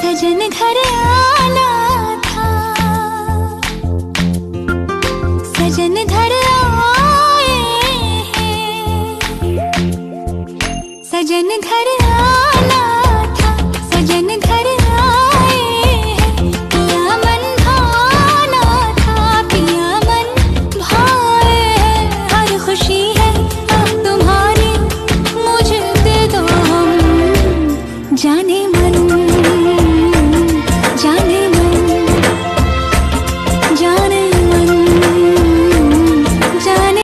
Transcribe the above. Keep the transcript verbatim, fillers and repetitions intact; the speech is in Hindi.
सजन घर आना था, सजन घर आए हैं, सजन घर आना था, सजन घर आए हैं। पिया मन भाना था, पिया मन भाए हैं। हर खुशी है अब तुम्हारी, मुझे दे दो हम जाने